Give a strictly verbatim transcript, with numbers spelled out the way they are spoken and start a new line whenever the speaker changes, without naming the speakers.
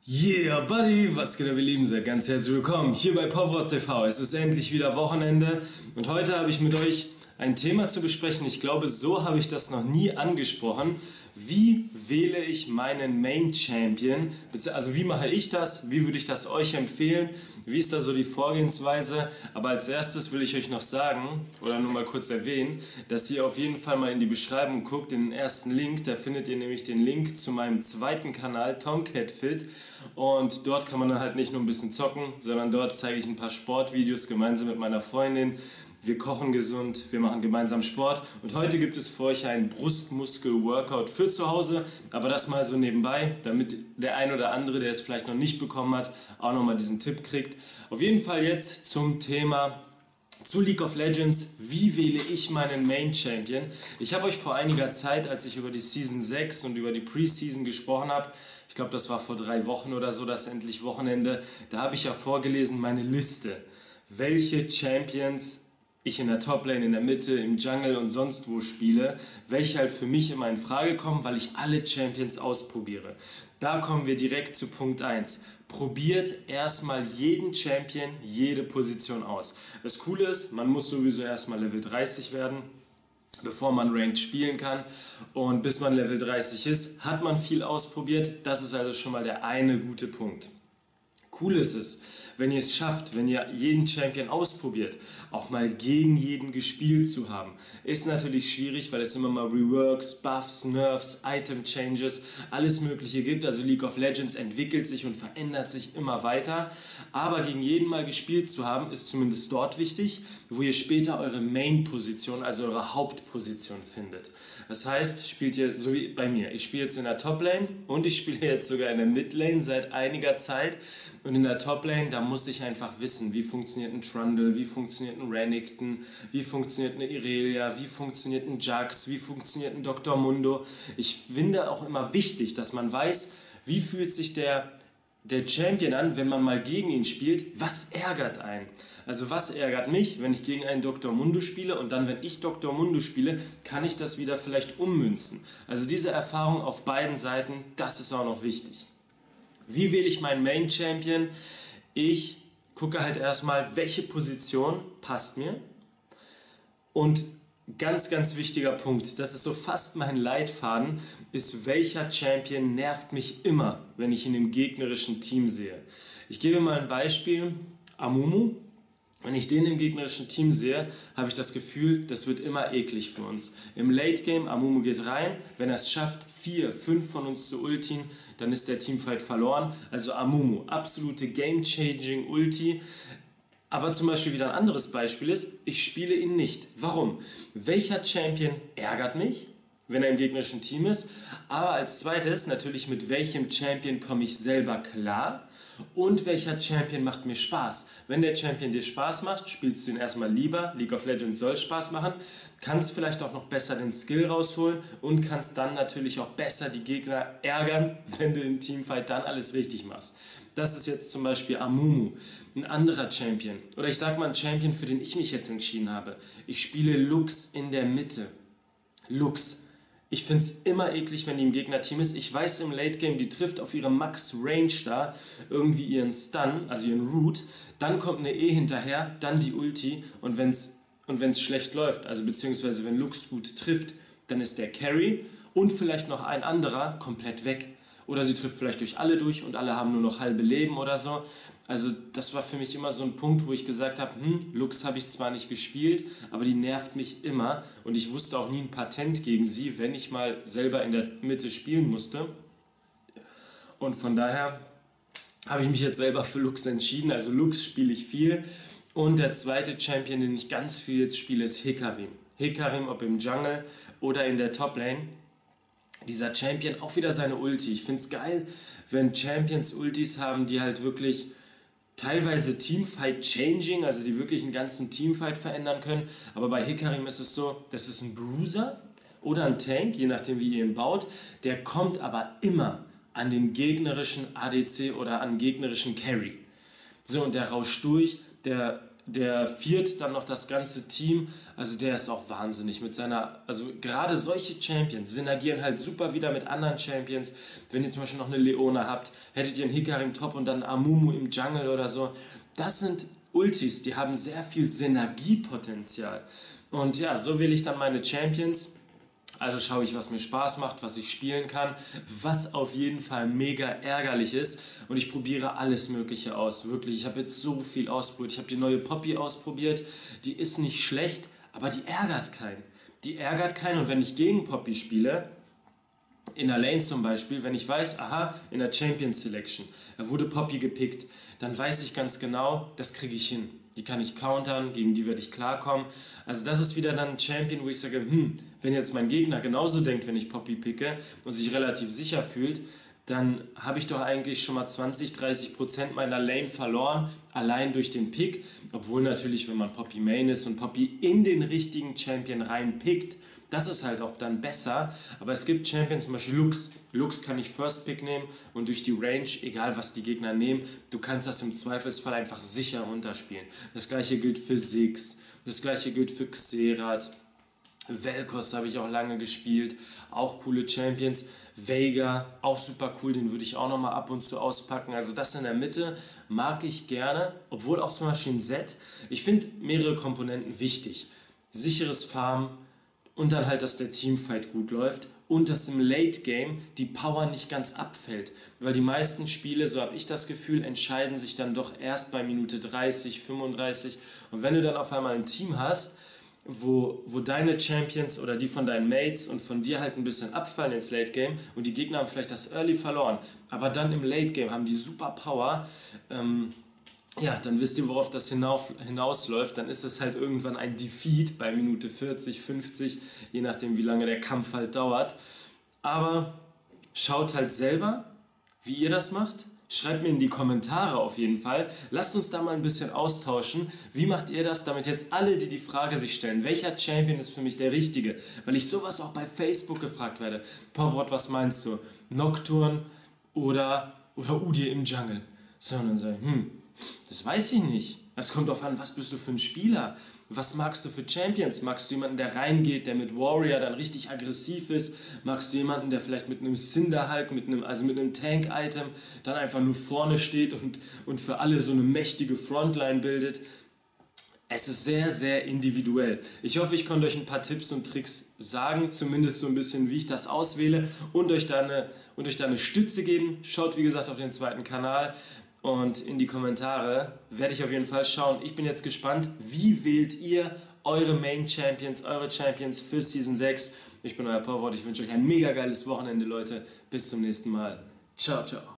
Yeah, Buddy, was geht ab, ihr Lieben, seid ganz herzlich willkommen hier bei Power T V. Es ist endlich wieder Wochenende und heute habe ich mit euch ein Thema zu besprechen. Ich glaube, so habe ich das noch nie angesprochen. Wie wähle ich meinen Main Champion? Also wie mache ich das? Wie würde ich das euch empfehlen? Wie ist da so die Vorgehensweise? Aber als erstes will ich euch noch sagen, oder nur mal kurz erwähnen, dass ihr auf jeden Fall mal in die Beschreibung guckt, in den ersten Link. Da findet ihr nämlich den Link zu meinem zweiten Kanal, Tomcat Fit. Und dort kann man dann halt nicht nur ein bisschen zocken, sondern dort zeige ich ein paar Sportvideos gemeinsam mit meiner Freundin. Wir kochen gesund, wir machen gemeinsam Sport und heute gibt es für euch einen Brustmuskel-Workout für zu Hause, aber das mal so nebenbei, damit der ein oder andere, der es vielleicht noch nicht bekommen hat, auch nochmal diesen Tipp kriegt. Auf jeden Fall jetzt zum Thema zu League of Legends, wie wähle ich meinen Main Champion? Ich habe euch vor einiger Zeit, als ich über die Season sechs und über die Preseason gesprochen habe, ich glaube das war vor drei Wochen oder so, das endlich Wochenende, da habe ich ja vorgelesen meine Liste, welche Champions ich in der Toplane, in der Mitte, im Jungle und sonst wo spiele, welche halt für mich immer in Frage kommen, weil ich alle Champions ausprobiere. Da kommen wir direkt zu Punkt eins. Probiert erstmal jeden Champion, jede Position aus. Das Coole ist, man muss sowieso erstmal Level dreißig werden, bevor man Ranked spielen kann, und bis man Level dreißig ist, hat man viel ausprobiert. Das ist also schon mal der eine gute Punkt. Cool ist es, wenn ihr es schafft, wenn ihr jeden Champion ausprobiert, auch mal gegen jeden gespielt zu haben. Ist natürlich schwierig, weil es immer mal Reworks, Buffs, Nerfs, Item Changes, alles mögliche gibt. Also League of Legends entwickelt sich und verändert sich immer weiter. Aber gegen jeden mal gespielt zu haben, ist zumindest dort wichtig, wo ihr später eure Main-Position, also eure Hauptposition findet. Das heißt, spielt ihr, so wie bei mir, ich spiele jetzt in der Top-Lane und ich spiele jetzt sogar in der Mid-Lane seit einiger Zeit. Und in der Top-Lane, da muss ich einfach wissen, wie funktioniert ein Trundle, wie funktioniert ein Renekton, wie funktioniert eine Irelia, wie funktioniert ein Jax, wie funktioniert ein Doktor Mundo. Ich finde auch immer wichtig, dass man weiß, wie fühlt sich der, der Champion an, wenn man mal gegen ihn spielt, was ärgert einen. Also was ärgert mich, wenn ich gegen einen Doktor Mundo spiele und dann, wenn ich Doktor Mundo spiele, kann ich das wieder vielleicht ummünzen. Also diese Erfahrung auf beiden Seiten, das ist auch noch wichtig. Wie wähle ich meinen Main Champion? Ich gucke halt erstmal, welche Position passt mir. Und ganz, ganz wichtiger Punkt, das ist so fast mein Leitfaden, ist, welcher Champion nervt mich immer, wenn ich ihn im gegnerischen Team sehe. Ich gebe mal ein Beispiel, Amumu. Wenn ich den im gegnerischen Team sehe, habe ich das Gefühl, das wird immer eklig für uns. Im Late Game, Amumu geht rein, wenn er es schafft, vier, fünf von uns zu ultien, dann ist der Teamfight verloren. Also Amumu, absolute Game-Changing Ulti. Aber zum Beispiel wieder ein anderes Beispiel ist, ich spiele ihn nicht. Warum? Welcher Champion ärgert mich, wenn er im gegnerischen Team ist? Aber als zweites natürlich, mit welchem Champion komme ich selber klar? Und welcher Champion macht mir Spaß? Wenn der Champion dir Spaß macht, spielst du ihn erstmal lieber. League of Legends soll Spaß machen. Kannst vielleicht auch noch besser den Skill rausholen und kannst dann natürlich auch besser die Gegner ärgern, wenn du im Teamfight dann alles richtig machst. Das ist jetzt zum Beispiel Amumu, ein anderer Champion. Oder ich sag mal ein Champion, für den ich mich jetzt entschieden habe. Ich spiele Lux in der Mitte. Lux. Ich finde es immer eklig, wenn die im Gegnerteam ist. Ich weiß im Late Game, die trifft auf ihre Max Range da irgendwie ihren Stun, also ihren Root. Dann kommt eine E hinterher, dann die Ulti. Und wenn es und wenn's schlecht läuft, also beziehungsweise wenn Lux gut trifft, dann ist der Carry und vielleicht noch ein anderer komplett weg. Oder sie trifft vielleicht durch alle durch und alle haben nur noch halbe Leben oder so. Also das war für mich immer so ein Punkt, wo ich gesagt habe, hm, Lux habe ich zwar nicht gespielt, aber die nervt mich immer. Und ich wusste auch nie ein Patent gegen sie, wenn ich mal selber in der Mitte spielen musste. Und von daher habe ich mich jetzt selber für Lux entschieden. Also Lux spiele ich viel. Und der zweite Champion, den ich ganz viel jetzt spiele, ist Hecarim. Hecarim, ob im Jungle oder in der Toplane. Dieser Champion, auch wieder seine Ulti. Ich finde es geil, wenn Champions Ultis haben, die halt wirklich teilweise Teamfight-changing, also die wirklich einen ganzen Teamfight verändern können. Aber bei Hecarim ist es so, das ist ein Bruiser oder ein Tank, je nachdem wie ihr ihn baut. Der kommt aber immer an den gegnerischen A D C oder an den gegnerischen Carry. So, und der rauscht durch, der der viert dann noch das ganze Team, also der ist auch wahnsinnig mit seiner, also gerade solche Champions synergieren halt super wieder mit anderen Champions. Wenn ihr zum Beispiel noch eine Leona habt, hättet ihr einen Hikari im Top und dann Amumu im Jungle oder so. Das sind Ultis, die haben sehr viel Synergiepotenzial. Und ja, so wähle ich dann meine Champions. Also schaue ich, was mir Spaß macht, was ich spielen kann, was auf jeden Fall mega ärgerlich ist. Und ich probiere alles Mögliche aus, wirklich. Ich habe jetzt so viel ausprobiert. Ich habe die neue Poppy ausprobiert. Die ist nicht schlecht, aber die ärgert keinen. Die ärgert keinen. Und wenn ich gegen Poppy spiele, in der Lane zum Beispiel, wenn ich weiß, aha, in der Champions Selection, da wurde Poppy gepickt, dann weiß ich ganz genau, das kriege ich hin. Die kann ich countern, gegen die werde ich klarkommen. Also das ist wieder dann ein Champion, wo ich sage, hm, wenn jetzt mein Gegner genauso denkt, wenn ich Poppy picke und sich relativ sicher fühlt, dann habe ich doch eigentlich schon mal zwanzig, dreißig Prozent meiner Lane verloren, allein durch den Pick. Obwohl natürlich, wenn man Poppy Main ist und Poppy in den richtigen Champion reinpickt, das ist halt auch dann besser, aber es gibt Champions, zum Beispiel Lux. Lux kann ich First Pick nehmen und durch die Range, egal was die Gegner nehmen, du kannst das im Zweifelsfall einfach sicher runterspielen. Das gleiche gilt für Ziggs, das gleiche gilt für Xerath. Vel'Koz habe ich auch lange gespielt, auch coole Champions. Veigar, auch super cool, den würde ich auch nochmal ab und zu auspacken. Also das in der Mitte mag ich gerne, obwohl auch zum Beispiel ein Zed. Ich finde mehrere Komponenten wichtig. Sicheres Farmen, und dann halt, dass der Teamfight gut läuft und dass im Late Game die Power nicht ganz abfällt. Weil die meisten Spiele, so habe ich das Gefühl, entscheiden sich dann doch erst bei Minute dreißig, fünfunddreißig. Und wenn du dann auf einmal ein Team hast, wo, wo deine Champions oder die von deinen Mates und von dir halt ein bisschen abfallen ins Late Game und die Gegner haben vielleicht das Early verloren, aber dann im Late Game haben die super Power, ähm, ja, dann wisst ihr, worauf das hinauf, hinausläuft. Dann ist es halt irgendwann ein Defeat bei Minute vierzig, fünfzig, je nachdem, wie lange der Kampf halt dauert. Aber schaut halt selber, wie ihr das macht. Schreibt mir in die Kommentare auf jeden Fall. Lasst uns da mal ein bisschen austauschen. Wie macht ihr das, damit jetzt alle, die die Frage sich stellen, welcher Champion ist für mich der richtige? Weil ich sowas auch bei Facebook gefragt werde. Povrot, was meinst du? Nocturne oder, oder Udyr im Jungle? So, und dann sage ich, hm, das weiß ich nicht. Es kommt darauf an, was bist du für ein Spieler? Was magst du für Champions? Magst du jemanden, der reingeht, der mit Warrior dann richtig aggressiv ist? Magst du jemanden, der vielleicht mit einem Cinderhulk, mit einem, also mit einem Tank-Item, dann einfach nur vorne steht und, und für alle so eine mächtige Frontline bildet? Es ist sehr, sehr individuell. Ich hoffe, ich konnte euch ein paar Tipps und Tricks sagen, zumindest so ein bisschen, wie ich das auswähle und euch da eine, und euch da eine Stütze geben. Schaut, wie gesagt, auf den zweiten Kanal. Und in die Kommentare werde ich auf jeden Fall schauen. Ich bin jetzt gespannt, wie wählt ihr eure Main Champions, eure Champions für Season sechs. Ich bin euer Povrot, ich wünsche euch ein mega geiles Wochenende, Leute. Bis zum nächsten Mal. Ciao, ciao.